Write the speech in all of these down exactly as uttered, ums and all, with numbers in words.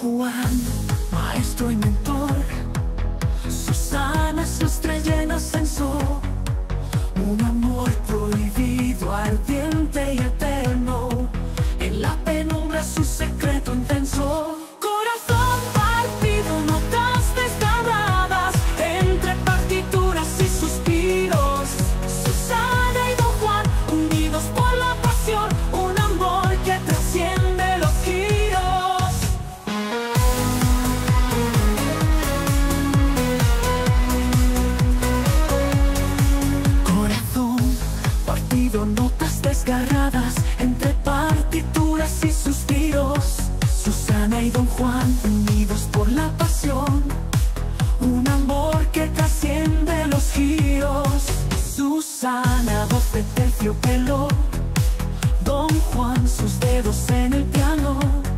Juan, maestro y mentor. Susana es su estrella en ascenso. Un amor prohibido, ardiente y eterno. En la penumbra su secreto intenso. Corazón partido, notas desgarradas entre partituras y suspiros. Susana y Don Juan, unidos por la pasión. Un amor que trasciende los giros. Corazón partido, notas desgarradas entre partituras y suspiros. Susana y Don Juan, unidos por la pasión. Un amor que trasciende los giros. Susana, voz de terciopelo. Don Juan, sus dedos en el piano.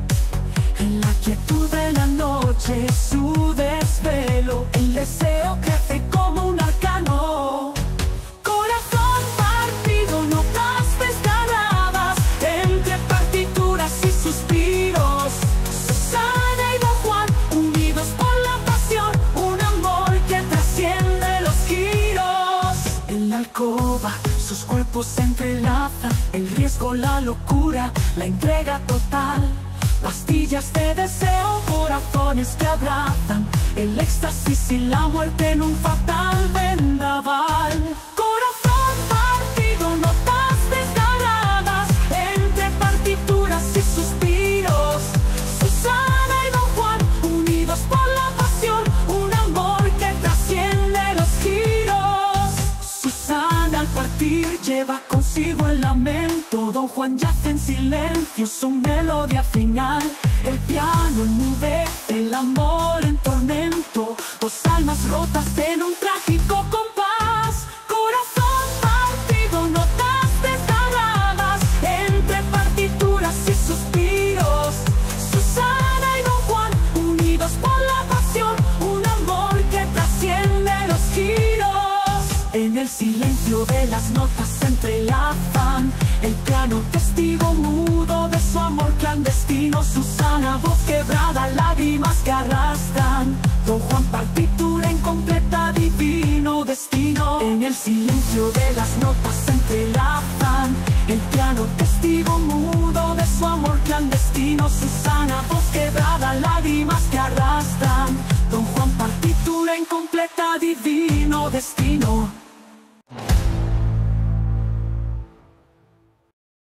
En la quietud de la noche, su desvelo. El deseo crece como un arcano. Corazón partido, notas desgarradas entre partituras y suspiros. Susana y Don Juan, unidos por la pasión. Un amor que trasciende los giros. En la alcoba, sus cuerpos se entrelazan. El riesgo, la locura, la entrega total. Pastillas de deseo, corazones que abrazan. El éxtasis y la muerte en un fatal vendaval. Corazón partido, notas desgarradas entre partituras y suspiros. Susana y Don Juan, unidos por la pasión. Un amor que trasciende los giros. Susana al partir lleva consigo el lamento. Don Juan yace en silencio, su melodía final. El piano enmudece, el amor en tormento. Dos almas rotas en un trágico compás. Corazón partido, notas desgarradas entre partituras y suspiros. Susana y Don Juan, unidos por la pasión. Un amor que trasciende los giros. En el silencio de las notas se entrelazan. El piano testigo mudo de su amor clandestino. Susana, voz quebrada, lágrimas que arrastran. Don Juan, partitura incompleta, divino destino. En el silencio de las notas se entrelazan. El piano testigo mudo de su amor clandestino. Susana, voz quebrada, lágrimas que arrastran. Don Juan, partitura incompleta, divino destino.